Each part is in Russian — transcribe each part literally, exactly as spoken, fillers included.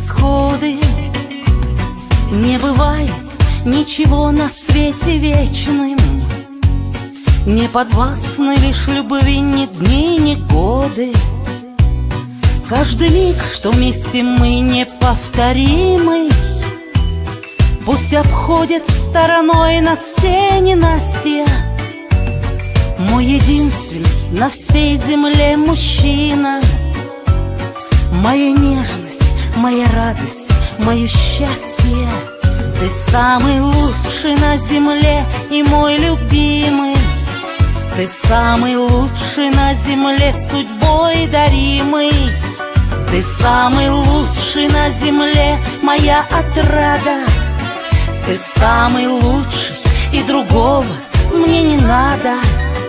исходы. Не бывает ничего на свете вечным, не подвластны лишь любви ни дни, ни годы. Каждый миг, что вместе мы, неповторимый. Пусть обходит стороной нас все ненастья. Мой единственный на всей земле мужчина. Моя нежность, моя радость, мое счастье. Ты самый лучший на земле и мой любимый. Ты самый лучший на земле, судьбой даримый. Ты самый лучший на земле, моя отрада. Ты самый лучший, и другого мне не надо.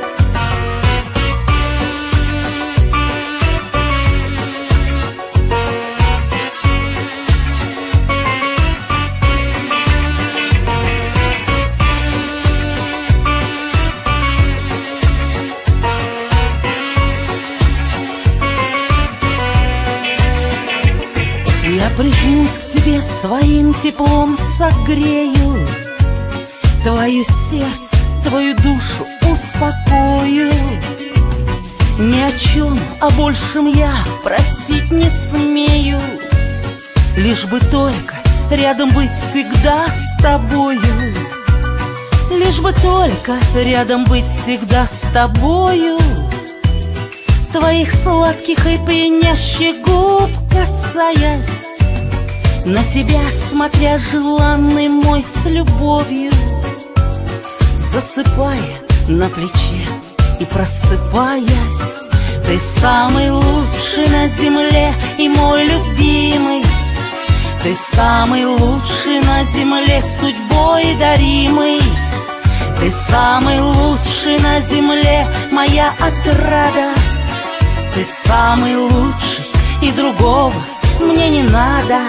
Я прижмусь к тебе, своим теплом согрею, твое сердце, твою душу успокою. Ни о чем, о большем я просить не смею. Лишь бы только рядом быть всегда с тобою. Лишь бы только рядом быть всегда с тобою. Твоих сладких и пьянящих губ касаясь, на тебя смотря, желанный мой, с любовью, засыпая на плече и просыпаясь. Ты самый лучший на земле и мой любимый. Ты самый лучший на земле, судьбой даримый. Ты самый лучший на земле, моя отрада. Ты самый лучший, и другого мне не надо.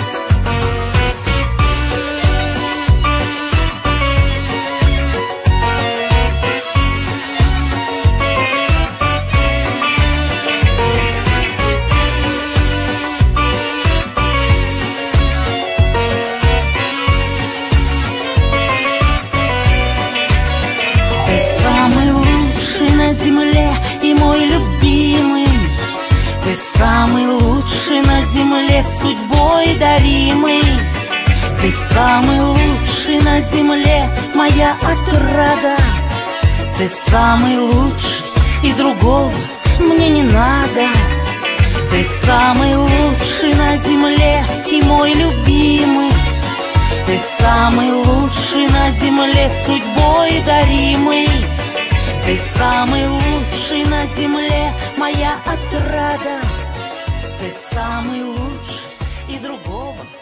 Ты самый лучший на земле и мой любимый. Ты самый лучший на земле, судьбой даримый. Ты самый лучший на земле, моя отрада. Ты самый лучший, и другого мне не надо. Ты самый лучший на земле и мой любимый. Ты самый лучший на земле, судьбой даримый. Ты самый лучший на земле, моя отрада. Ты самый лучший, и другого